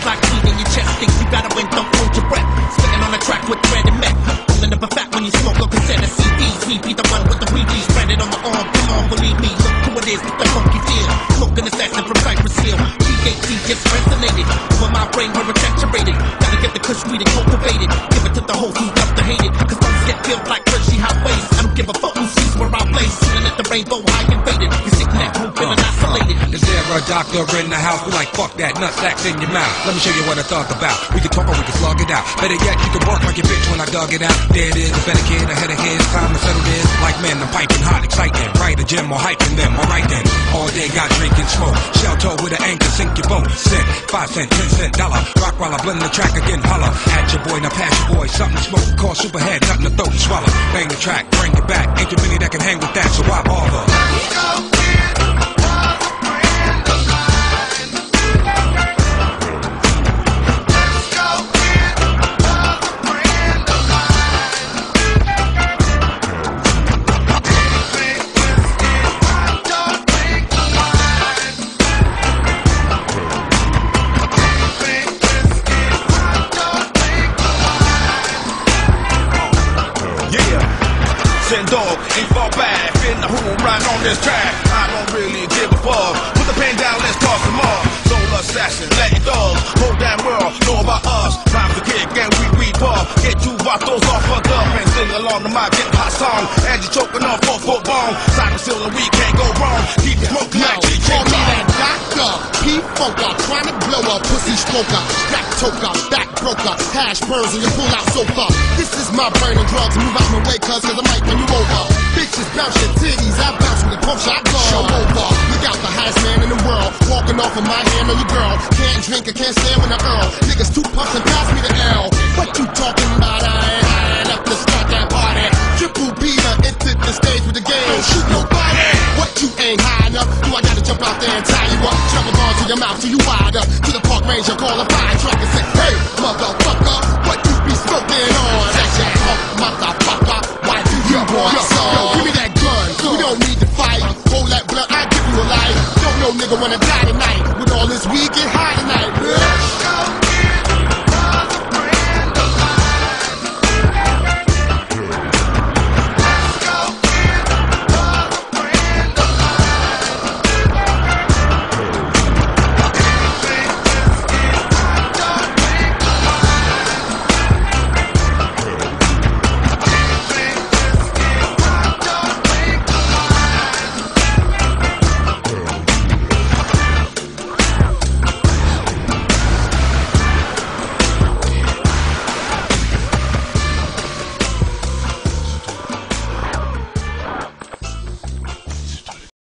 like heat in your chest. Think you gotta win, don't hold your breath. Spitting on the track with thread and meth. Pulling up a fat when you smoke a cassette of CDs. We be the one with the repeats branded on the arm. Come on, believe me, look who it is with the funky feel. Smoking assassin from Cypress Hill. PhD just resonated over my brain, we're saturated. Gotta get the kush weed and cultivate it. Give it to the hoes who love to hate it. Cause those get filled like Hershey highways. I don't give a fuck who sees where I blaze. Shooting at the rainbow high and faded. You sick neck, who feeling isolated. Is there a doctor in the house? We like, fuck that nutsack's in your mouth. Let me show you what I thought about. We can talk or we can slug it out. Better yet, you can work like a bitch when I dug it out. There it is, a better kid ahead of his time to settle this. Like men, I'm piping hot, exciting. Right, a gym or hiking them. Alright then, all day got drinking smoke. Shell toe with an anchor, sink your boat. Cent, 5 cent, 10 cent, dollar. Rock while I blend the track again, holla. At your boy, now pass your boy. Something to smoke, call superhead, nothing to throat, swallow. Bang the track, bring it back. Ain't too many that can hang with that, so why bother? Dog, ain't fall back, in the room, right on this track. I don't really give a fuck. Put the pen down, let's talk some more. Soul assassin, let it go. Whole damn world know about us. Rhymes to kick and we pop. Get you vatos all fucked up and sing along to my get hot song. As you choking on 4-foot bone. Cypress Hill and we can't go wrong. Keep it smoking like call me that doctor, P-Funker, trying to blow a pussy smoker, back toker, back broker, hash burns and you pull out sofa. This is my burning drugs, move out my way cause I might run you over. Bitches bounce your titties, I bounce with a pump shot gun. Show over, look out the highest man in the world, walking off of my hand on your girl. Can't drink, I can't stand when I earl. Niggas 2 puffs and pass me the L. What you talking about? I ain't high enough to start that party. Triple B done entered the stage with the game. Don't shoot nobody. What you ain't high enough? Do I gotta jump out there and tie you up? Jump a ball to your mouth till you wide up. To the park ranger, call a fire truck and say, hey, motherfucker, what you be smoking on? That's your punk motherfucker. Why do you want some? Yo, give me that gun. We don't need to fight. Hold that blunt, I give you a light. Don't no nigga wanna die tonight. With all this weed, get high.